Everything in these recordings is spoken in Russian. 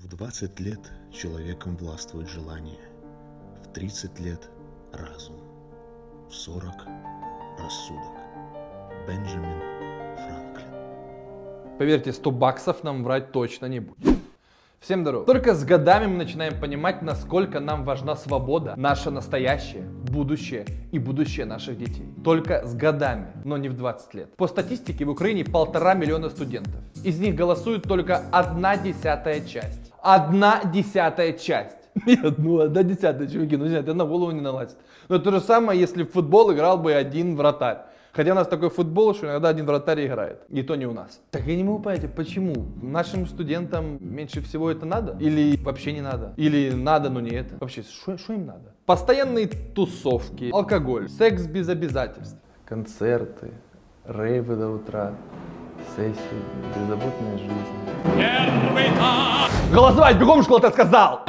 20 лет человеком властвует желание, в 30 лет – разум, в 40 – рассудок. Бенджамин Франклин. Поверьте, 100 баксов нам врать точно не будет. Всем здоров. Только с годами мы начинаем понимать, насколько нам важна свобода, наше настоящее, будущее и будущее наших детей. Только с годами, но не в 20 лет. По статистике в Украине 1,5 миллиона студентов. Из них голосует только 1/10 часть. 1/10 часть. Нет, ну 1/10, чуваки, ну это на голову не налазит. Но то же самое, если в футбол играл бы один вратарь. Хотя у нас такой футбол, что иногда один вратарь играет. И то не у нас. Так я не могу понять, почему? Нашим студентам меньше всего это надо? Или вообще не надо? Или надо, но не это? Вообще, что им надо? Постоянные тусовки, алкоголь, секс без обязательств. Концерты, рейвы до утра, сессии, беззаботная жизнь. Голосовать, бегом в школу, ты сказал!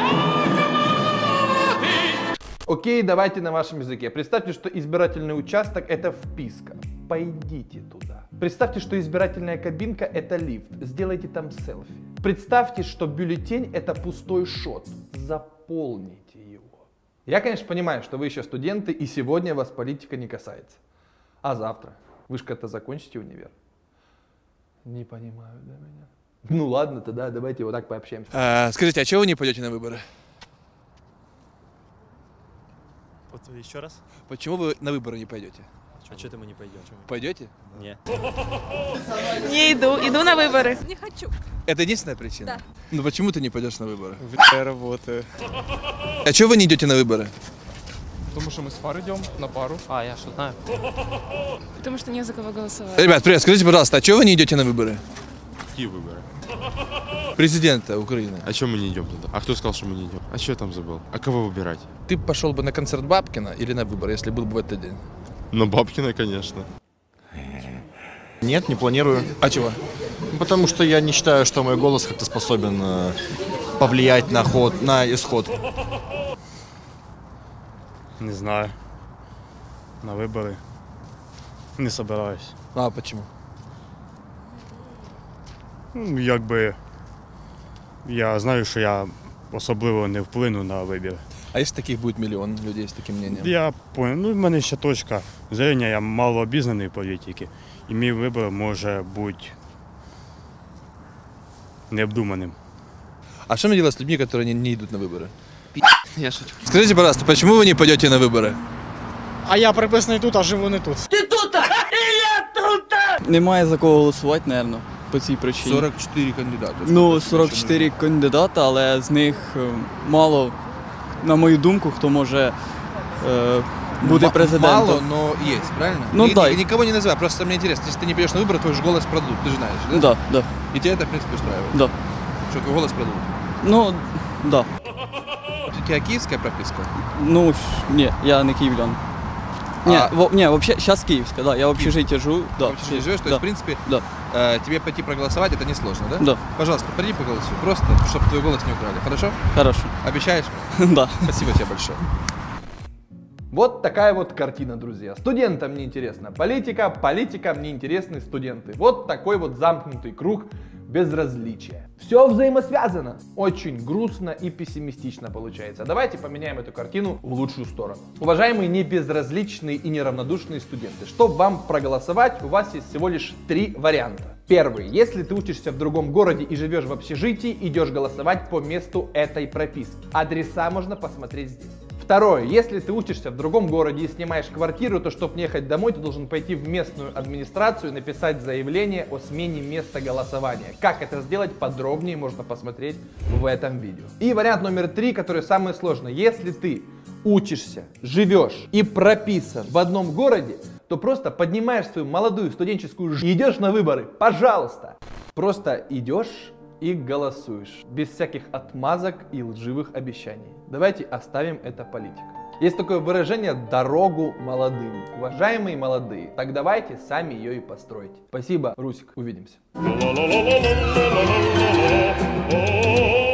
Окей, давайте на вашем языке. Представьте, что избирательный участок – это вписка. Пойдите туда. Представьте, что избирательная кабинка – это лифт. Сделайте там селфи. Представьте, что бюллетень – это пустой шот. Заполните его. Я, конечно, понимаю, что вы еще студенты, и сегодня вас политика не касается. А завтра? Вы же когда-то закончите универ. Не понимаю, да, меня? Ну ладно, тогда давайте вот так пообщаемся. Скажите, а чего вы не пойдете на выборы? Вот еще раз. Почему вы на выборы не пойдете? А что-то мы не пойдем. Пойдете? Нет. Не иду, иду на выборы. Не хочу. Это единственная причина? Да. Ну почему ты не пойдешь на выборы? Я работаю. А чего вы не идете на выборы? Потому что мы с пар идем на пару. А, я что знаю. Потому что не за кого голосовать. Ребят, привет, скажите, пожалуйста, а чего вы не идете на выборы? Какие выборы? Президента Украины. А чё мы не идем туда? А кто сказал, что мы не идем? А что я там забыл? А кого выбирать? Ты пошел бы на концерт Бабкина или на выборы, если был бы в этот день? На Бабкина, конечно. Нет, не планирую. А чего? Потому что я не считаю, что мой голос как-то способен повлиять на исход. Не знаю. На вибори не собираюсь. А почему? Ну, якби я знаю, що я особливо не вплину на вибір. А если таких будет миллион людей с таким мнением? Я понял, ну в мене ще точка зрення, я мало обізнаний в політиці, і мій вибір може бути необдуманим. А что мне делать с людьми, которые не идут на выборы? Я шучу. Скажите, пожалуйста, почему вы не пойдете на выборы? А я приписаний тут, а живу не тут. Немає за кого голосувати, мабуть, по цій причині. 44 кандидата. Ну, 44 кандидата, але з них мало, на мою думку, хто може бути президентом. Мало, но есть, правильно? Ну да. Никого не называй, просто мне интересно, если ты не пойдешь на выборы, твой же голос продадут, ты же знаешь, да? Да. И тебя это, в принципе, устраивает? Да. Что, твой голос продадут? Ну, да. У тебя киевская прописка? Ну, ні, я не київлян. Ні, вообще, сейчас киевская, да, я в общежитии живу. Да. В общежитии живешь, то да. есть, в принципе, Да. Тебе пойти проголосовать, это несложно, да? Да. Пожалуйста, приди проголосуй, просто, чтобы твой голос не украли, хорошо? Хорошо. Обещаешь? Да. Спасибо тебе большое. Вот такая вот картина, друзья. Студентам не интересна политика, политикам не интересны студенты. Вот такой вот замкнутый круг безразличия. Все взаимосвязано. Очень грустно и пессимистично получается. Давайте поменяем эту картину в лучшую сторону. Уважаемые небезразличные и неравнодушные студенты, чтобы вам проголосовать, у вас есть всего лишь 3 варианта. Первый. Если ты учишься в другом городе и живешь в общежитии, идешь голосовать по месту этой прописки. Адреса можно посмотреть здесь. Второе. Если ты учишься в другом городе и снимаешь квартиру, то чтобы не ехать домой, ты должен пойти в местную администрацию и написать заявление о смене места голосования. Как это сделать, подробнее можно посмотреть в этом видео. И вариант номер 3, который самый сложный. Если ты учишься, живешь и прописан в одном городе, то просто поднимаешь свою молодую студенческую жизнь и идешь на выборы. Пожалуйста. Просто идешь и голосуешь. Без всяких отмазок и лживых обещаний. Давайте оставим это политикам. Есть такое выражение «дорогу молодым». Уважаемые молодые, так давайте сами ее и постройте. Спасибо, Русик. Увидимся.